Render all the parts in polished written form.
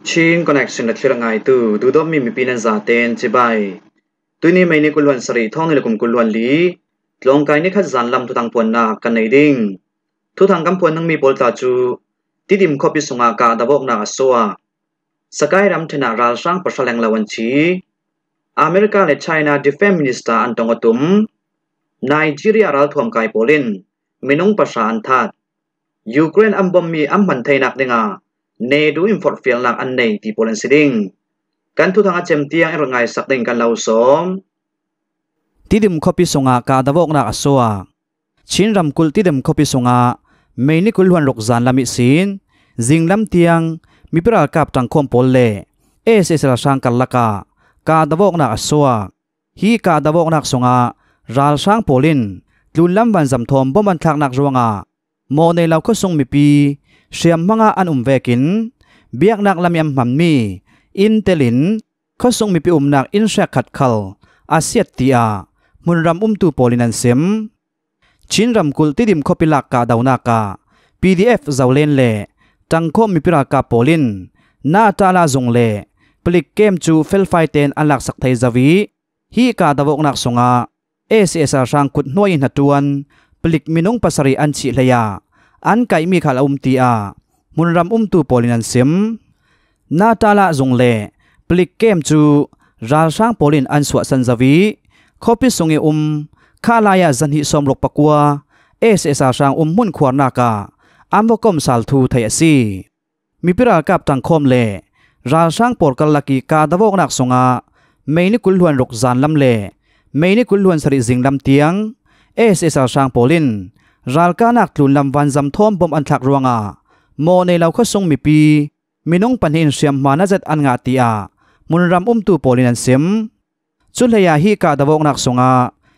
ชิงคอนเนคชั่นนัดเชื่อง่ายตู้ดูดอมมีปีนันซาเตนจิบายตัวนี้ไม่นิกุลวันสรีท่องนี่ละกุมกุลวันลีลงกายนี่ขัดจันลำทุทางปวนนากันในดิ่งทุทางกำปวนนั่งมีโพลตาจูที่ดิมคอปิสุงอากาดบกนาสัวสกายรำธนาราช่างประชาแรงละวันชีอเมริกาและไชน่าดิเฟมมินิสตาอันตงตุมไนจีเรียรัลทวมกายโปลินมินุงประชาอันทัดยูเครนอัมบอมมีอัมมันไทยนักดิงาเนดูอินฟอร์ฟิลนักอันในที่โปแลนด์สิดิงกันทุทางอาเจมเตียงเรื่องไงสักดิงกันเราสมที่ดิมคอปิสงากาดาวกนักสัวชินรำกุลที่ดิมคอปิสงาไม่นิกุลวันรกจานลามิสินจิงลำเตียงมีปรากับตังคมโปลเลเอสเอสราชังกัลลักากาดาวกนักสัวฮีกาดาวกนักสงาราลช่างโปลินลุนลำวันจำทอมบ่มันทักนักรวงาโมในเราก็ทรงมีปีเชียมมังอาอันเวกินเบียกนักลำยำมันมีอินเตลินเขาทรงมีปีนักอินเชขัดขัลอาเซียตีอามุนรำตูโปลินันเซมชินรำกุลที่ดิมคอปิลักกาดาวนากา PDF เจ้าเลนเล่จังคมมีปรากาโปลินนาตาลาจงเล่ปลิกเกมจูเฟลไฟเตนอันหลักสักไทยจาวีฮีกาดาวกนักสงาเอสเอสอาช่างกุดน้อยหัดตวนปลิกมินุงปัสรีอันชิเลยาอันไก่มีขาลตีอามุนรำตูโปลินันเซมนาตาลาจงเล่ปลิกเกมจูราช่างโปลินอันสวสันจาวีคอปิสงเอข้าลายาจันหิสมรกปกัวเอสเอสอาช่างมุนขวานากาอัมวกมสัลทูไทยซีมีปรากับตังคมเล่ราช่างปอร์กัลลักีกาดาวกนักสงาไม่นิกุลหวนรกจานลำเล่ไม่นิกุลหวนสริจิงลำเตียงเอสเอสอาช่างโปลินรัลกานักลุนลำวันจำทอมบอมอันทักรวงาโมในเราก็ทรงมีปีมินุงปันหินเสียมมานาจัดอันงาตีอามุนรำตูโปลินันเซมจุลเลยาฮีกาดาวกนักสงา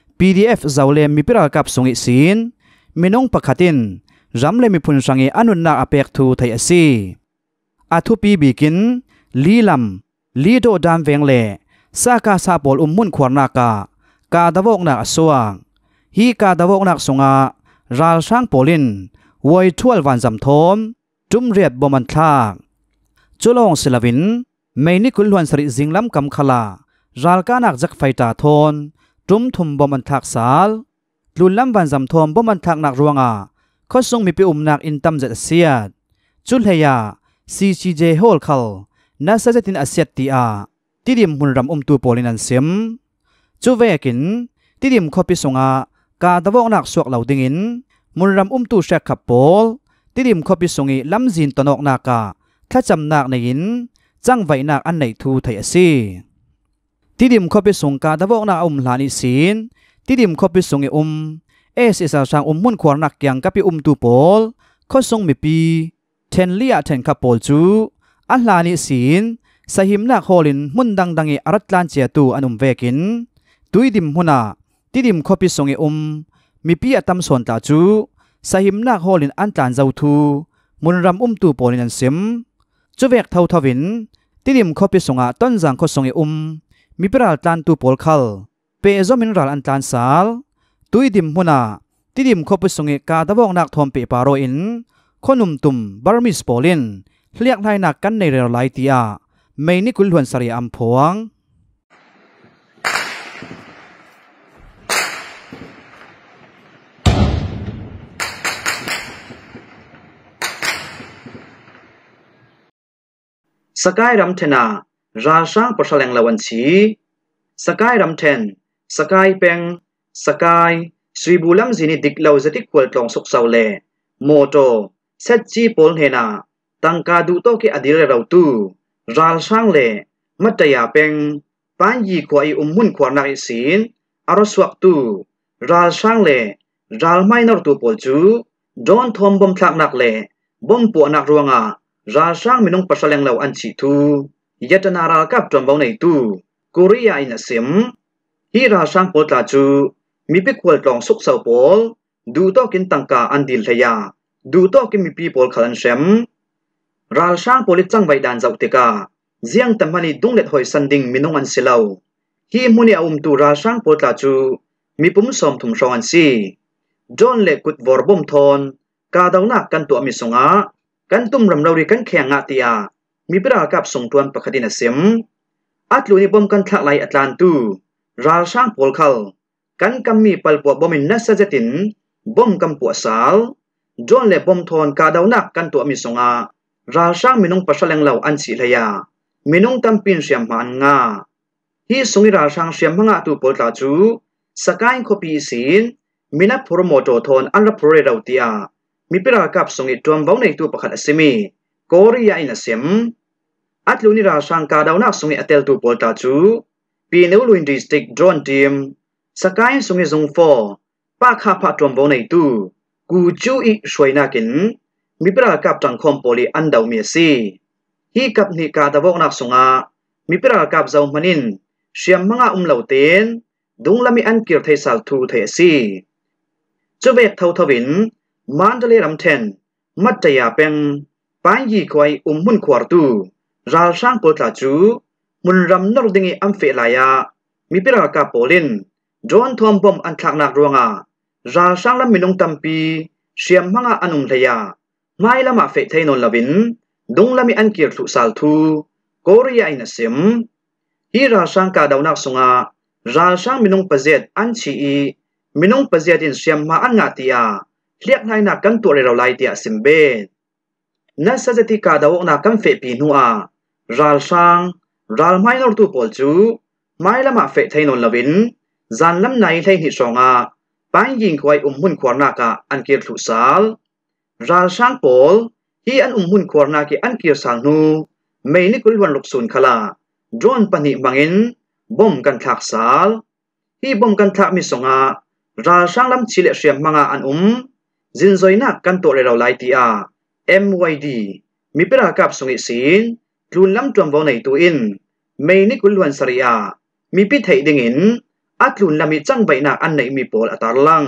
PDF เจ้าเลมมีปรากับสงอิสินมินุงปักขัดินรำเลมีพุนสังเออนุนนาอเปกทูไทยซีอาทุปีบิกินลีลำลีโดดามเวงเลสากาซาโปลมุนขวานนากากาดาวกนักสวงฮีกาดาวกนักสงาราลช่างโปลินวอยทวลวันจำทอมจุมเรียดบอมันทากจุลองศิลวินไม่นิกุลหวนสริจิงลำกำขลารัลกานักจักไฟตาทอนจุมทุมบอมันทักสาลลุนลำวันจำทอมบอมันทักนักรวงอาเขาทรงมีปีนักอินตัมจัดเสียดจุลเฮียCCJ โฮลคัลนัสจัดตินอาเซียตีอาที่ดิมมุนรำตูโปลินันเซมจูเวกินที่ดิมคอปิสงากาดาวกนักสวกเหล่าดิงินมุนรำตูเชคขับโปลที่ดิมคอปิสงีลำจินตนอกนากาถ้าจำนักในยินจังไว้นักอันไหนทูไทยซีที่ดิมคอปิสงกาดาวกนักลานิสินที่ดิมคอปิสงีเอสเอสช่างมุนขวานนักยังกับปีตูโปลเขาทรงมีปีเทนเลียเทนขับโปลจูอัลลานิสินสหิมนักโฮลินมุนดังอารัตลานเจียตูอันเวกินตุยดิมหุนาที่ดิมคอปิสงีมีปีอัตมส่วนตาจูสหิมนักโฮลินอันตานเจ้าทูมุนรำตูโปลินันเซมจูเวกเท่าทวินที่ดิมคอปิสงาต้นจังคอสงเอมีปราลตันตูโปลคัลเปโซมินรัลอันตันสาลตุยดิมหุนาที่ดิมคอปิสงกาดาวกนักทอมเปปาโรอินขนุมตุมบาร์มิสโปลินเรียกนายนักกันในเรือไลตีอาไม่นิกุลหวนสรีอัมพวงสกายรำเทนาราช่างประชาแรงละวันชีสกายรำเทนสกายเป็งสกายสวีบุลัมจินิดิกเลาจะติกวลตองสุกเสาเลโมโตเซจีโปลเฮนาตังกาดูโตเกอดีเรเราตูราลช่างเลมัตยาเป็งปานยีขวายมุนขวานักสินอารสวักตูราลช่างเลราลไม่นรตูโปลจูดอนทอมบอมทักนักเลบอมปัวนักรวงอาราช่างมินุงปัสเลงเหล่าอันชิตูยัตนารากับจอมบาวในตูกุริยาอินเซมฮีราช่างโปลตาจูมีเป็กวลตองสุกเสาโปลดูโตกินตังกาอันดิลเฮียดูโตกิมีปีโปลขลันเซมราช่างโปลิจังไว้ดานเจ้าติกาเจียงตมันนีดุงเล็ดหอยสันดิงมินุงอันเสลาฮีมุนีตูราช่างโปลตาจูมีปุ่มสมถุมชองอันซีจอนเล็กุดวอร์บอมทอนกาดาวนักกันตัวมิสงากันตุ่มรำเราริกันแข่งงาตียามีประกับส่งตวนประคดินเสียมอัตลุนิบอมกันทักไลอัตแลนตูราช่างโพลคัลกันกำมีปัลปวบอมินนัสเจตินบอมกำปัวสาลจอนเลบอมทอนกาดาวนักกันตัวมิสงาราช่างมินงปัสเลงเหล่าอันสิเลยามินงตัมปินเสียมมันงาฮีสงิราช่างเสียมงาตูโพลตาจูสกายคปีสินมินับโปรโมโตทอนอันรับโปรเรดาวตีอามีประกับส่งอิตรวมบ้าในตัวประคัดสิมีโกริยาอินเสียมอัตลุนิราช่างกาดาวนักส่งอิอเตลตูโพลตาจูปีนิวลุนดิสติกดรอนทีมสกายส่งอิซงโฟปากข้าพัดรวมบ้าในตัวกูจูอีช่วยนักินมีประกับจังคอมโพลีอันดาวเมียซีฮีกับนิกาดาวนักส่งอามีประกับเจ้ามันินเสียมมังอาเหล่าเตนดุงลามีอันเกียร์ไทยสัลทูเทซีจูเบกเท่าทวินมันเดเลรัมเทนมัตยาเป็งปายยีควายมุนขวาตูราช่างโพลาจูมุนรำนรดิงอัมเฟลายามีประกับโพลินจอนทอมบอมอันทักนักรวงาราช่างลำมินงตัมปีเสียมมังอาอันุมเลียไม่ละมาเฟไทยนนลวินดุงลามีอันเกียร์ทุสัลทูโกริยาอินเซมฮีราช่างกาดาวนักสงาราช่างมินงปะเจดอันชีมินงปะเจดินเสียมมาอันงาตียาเรียกนายนักกันตัวเรเราไลตียสิมเบนัสจะติกาดาวนักกันเฟปีนัวราช่างราลไม่นอร์ตูโพลจูไม่ละมาเฟไทยนนลวินจันลำนายไทยหิสงาไปยิงควายหุ่นขวานักอันเกียร์ทุสาลราช่างโพลฮีอันหุ่นขวานักอันเกียร์สังนูไม่นิคุลวันลุกซุนขลาจวนปนิบังอินบอมกันทักสาลฮีบอมกันทักมิสงาราช่างลำชิเลเชียมมังอันจินซอยนักกันตัวเรเราไลตีอา MYD มีประกับสงิสินทุนลำจวมวในตัวอินไม่นิคุลวันสริยามีพิธีดิ่งินอัตลุนลำมีจังใบนักอันไหนมีโพลอัตลัง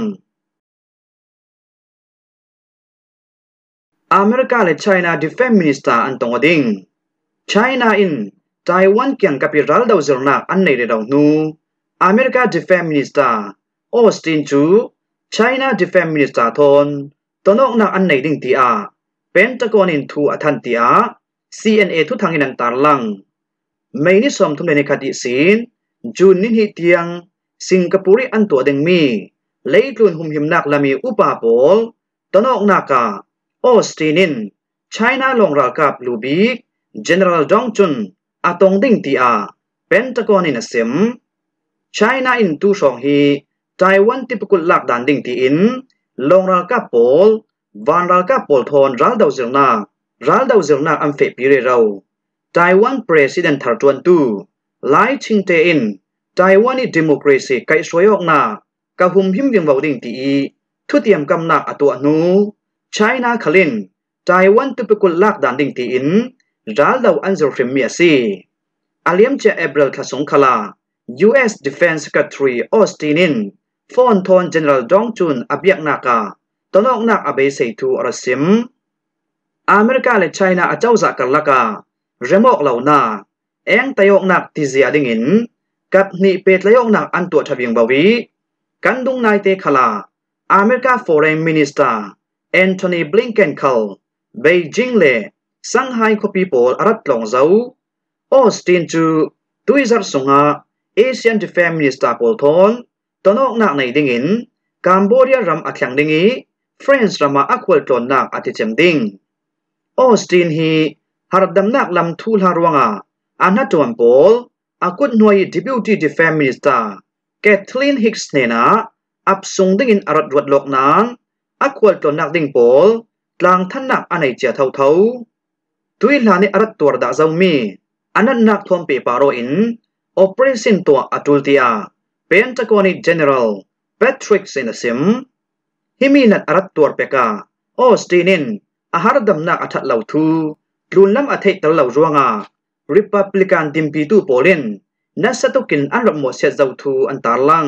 อเมริกาและไชน่าดิเฟนมินิสเตอร์อันตงอดิงไชน่าอินไต้หวันเกียงกับอิรัลดาวเซอร์นักอันไหนเรื่องนูอเมริกาดิเฟนมินิสเตอร์ออสตินจูไชน่าดิเฟนมินิสเตอร์ทอนตอนอกนักอันไหนดิ่งตีอาเป็นตะกอนินทูอัทันตีอา CNA ทุกทางอินันตาลังไม่นิสมทุนในคดีสินจูนนินฮิเตียงสิงคโปร์อันตัวเดงมีเลย์ลุนหุมหิมนักลามีอุปาโปลตอนอกนักออสตินินไชน่าลงรักกับลูบิก General Dong Chun อาตงดิ่งตีอาเป็นตะกอนินเซมไชน่าอินตูชองฮีไต้หวันที่ปกุลลักดันดิ่งตีอินลงรักกับโปลวันรักกับโปลทอนรัลดาวเซลนาอัมเฟปีเรเราไต้หวันประธานทาร์จวนตูไลชิงเตอินไต้หวันนี่ดิโมคราซีไกสวยออกนากับหุมหิมยังเบาดิ่งตีทุเตียมกำนักอตัวนูไชน่าขลินไต้หวันที่ปกุลลักดันดิ่งตีอินรัลดาวอันเซอร์ฟิมเมียซีอาเลียมเจเอเบรลทัศงคลา U.S. Defense Secretary Austin ฟอนทอน General Dong Chun อเบียกนักตอนอกนักอเบเซตูอรสิมอเมริกาและไชน่าเจ้าจากกันละกาเรมอกเหล่านาเองตายอกนักที่เสียดิ่งินกับนิเปตเลยอกนักอันตัวทวีงบาวีกันดุงนายเตคลาอเมริกา Foreign Minister Anthony Blinken เขาเบจิงเล่สังไฮคปีโปลรัฐลงเจ้าออสตินจูตุยจัดส่งอาAsian Defense Minister โพลทอนตอนอกนักในดิ่งินกัมพูชารำอักยังดิ่งีเฟรนซ์รำมาอักวลตอนนักอธิเจมดิ่งออสตินฮีฮาร์ดำนักลำทูลฮารวงอันนัดวันโพลอากุดหน่วย Deputy Defense Minister แคทลีนฮิกส์เนน่าอับส่งดิ่งินอารัดวัดโลกนางอักวลตอนนักดิ่งโพลกลางท่านนักอันไหนเจ้าเท่าตุยลานิอารัดตัวดาเจ้ามีอันนั้นนักทวมเปปาโรอินOperation ตัวอัตุลตีอาเป็นตะกอนิ General Patrick Sinasim ฮิมีนัดอารัตตัวเปกาออสตินินอาหารดำนักอัฐเหล่าทูลุนลำอัฐตะเหล่าจวงา Republican ดิมปีตูโปลินนัสตุกินอันรำหมดเสียเจ้าทูอันตาลัง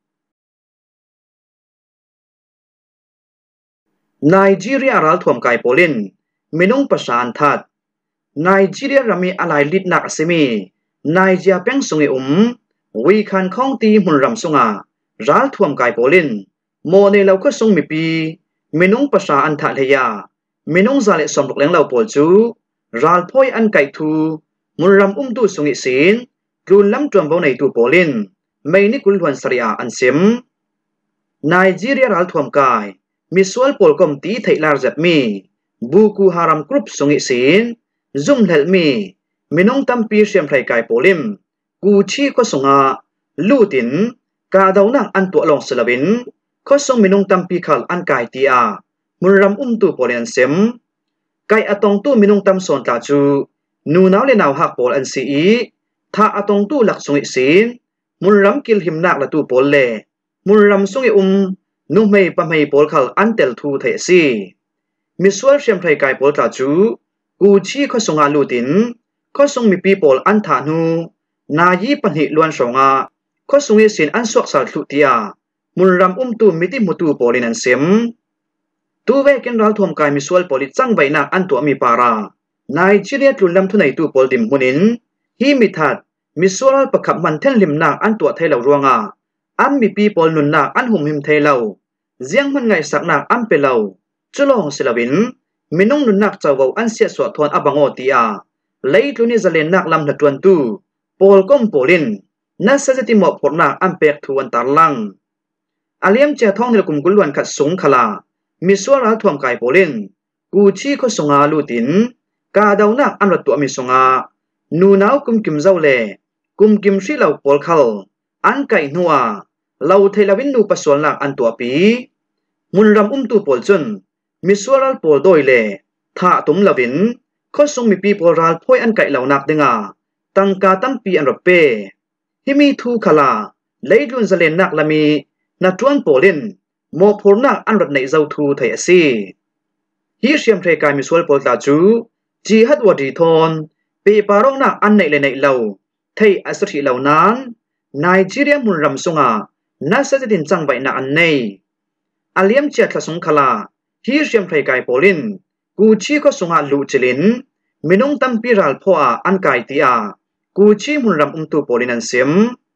ไนจีเรียรัลทวมไกโปลินมินุงประสานทัดไนจีเรียรามีอะไรลิดนักสิมีนายเจียเป็งสงวิคันข้องตีมุนรำสงารัลทวมไกโปลินโมเนลาก็สงมีปีมินุงภาษาอันทะเลยามินุงซาเลสมบุกเลงเหล่าโปลจู ral phoi an kai thu mun ram tu sungi sin tlun lam tuam bo nei tu polin mai ni kul huan saria an sim Nigeria ral thuam kai misual polkom ti theilar zat mi buku haram group sungi sin zum hel mi minong tampi siam thlai kai polim ku chi ko sunga lutin ka dauna an tu long selawin ko song minong tampi khal an kai ti a munram tu polen sem kai atong tu minong tam son ta chu nu naw le naw hak pol an si i tha atong tu lak sungi sin munram kil him nak la tu pol le munram sungi nu mei pa mei pol khal an tel thu the si misual siam thlai kai pol ta chu ku chi ko sunga lutin ko sung mi people an tha nu na yi panhi luan songa ko sungi sin an suak sal thu tia munram tu miti mutu polin an sem tu ve ken ral thom kai misual poli chang bai nak an to mi para Nigeria tlunlam thu nei tu pol dim hunin hi mi that misual pakhap man thel lim nak an to thailo ruanga an mi people nun nak an hum him thailo ziang man ngai sak nak an pelo chulong silawin minung nun nak chawo an sia so thon abango tia leitluni zalen nak lam na tuan tu pol kom polin na sajati mo porna an pek thuan tarlang aliam che thong nil kum kulwan khat sung khala misuara thuam kai polin ku chi kho sunga lutin ka dauna an rat tu mi sunga nu naw kum kim zawle kum kim shri law pol khal an kai nuwa law thailawin nu pasol nak an tu pi munram tu pol chun misuaral pol doile tha tum lawin kho sung mi pi pol ral phoi an kai law nak denga tangka tampi an rape himi thu khala leidlun zalen nak lami na tuan polin mo phorna an rat nei zau thu thai asi hi siam thai kai misual pol ta chu ji hat wadi thon pe parong na an nei le nei law thai asri law nan Nigeria munram sunga na sajadin chang bai na an nei aliam che thlasung khala hi siam thai kai polin ku chi ko sunga lu chilin minung tampi ral phoa an kai tia ku chi munram tu polin an sim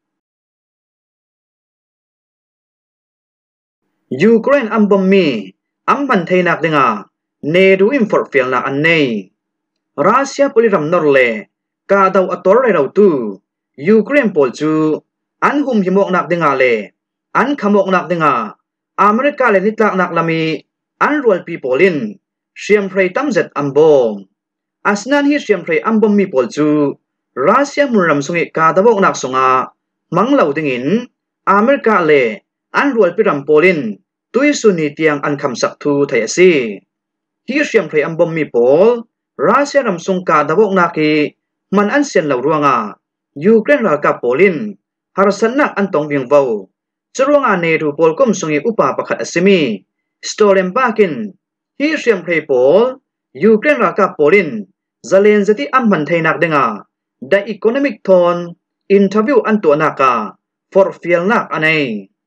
Ukraine ambom mi amban thainak denga ne du im for fel na an nei Russia poliram norle ka daw ator re raw tu Ukraine pol chu an hum himok nak denga le an khamok nak denga America le nitlak nak lami an rual peoplein siam phrei tamzet ambom asnan hi siam phrei ambom mi pol chu Russia munram sungi ka dawok nak sunga manglo dingin America le an rual piram polin tuisuni tiang an khamsak thu thai asi hi siam phrei ambom mi pol Russia ram sung ka dawok naki man an sen lo ruanga Ukraine ra ka polin harsan nak an tong bing vo churunga ne ru pol kom sungi upa pakhat asimi storem bakin hi siam phrei pol Ukraine ra ka polin zalen zati amman thainak denga the economic thon interview an to naka for fiel nak anai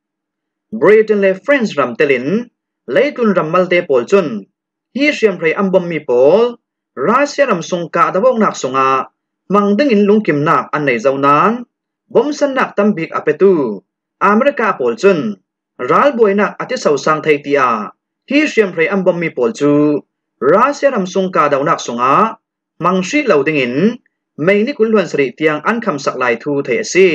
Britain le France ram telin leitun ramal te pol chun hi siam phrei ambom mi pol Russia ram sung ka dawok nak sunga mangdengin lungkim nak an nei zaunan bomsan nak tambik apetu America pol chun ral boy nak ati sausang thai tia hi siam phrei ambom mi pol chu Russia ram sung ka daw nak sunga mangshi loadingin mai ni kulwan sri tiang an kham sak lai thu thai si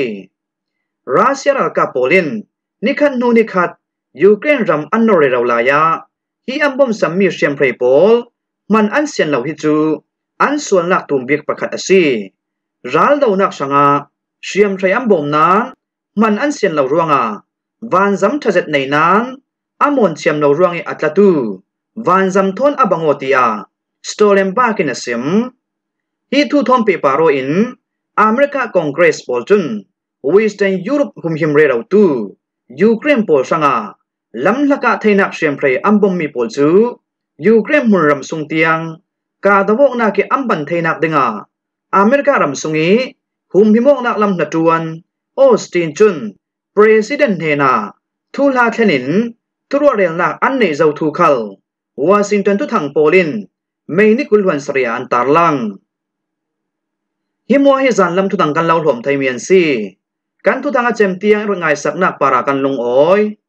Russia ral ka polin nikhat nu nikhat Ukraine ram an no re raw la ya hi ambom sammi siam phrei pol man an sian lo hi chu an sual nak tum bik pakhat asi ral daw nak sanga siam phrei ambom nan man an sian lo ruanga van zam thazet nei nan amon siam lo ruangi atlatu van zam thon abangotia storem bakin asim hi thu thom pe paro in America Congress polchun Western Europe hum him re raw tu Ukraine pol sanga lam laka thainak siam phrei ambom mi pol chu Ukraine munram sung tiang ka dawok na ki amban thainak denga America ram sungi hum himok nak lam na tuan Austin chun president hena thula thlenin turwarel nak an nei zau thu khal Washington tu thang polin mai ni kulwan sria an tarlang himwa hi zan lam thu tang kan lau hlom thai mian si kan thu tanga chem tiang ro ngai sak nak para kan lung oi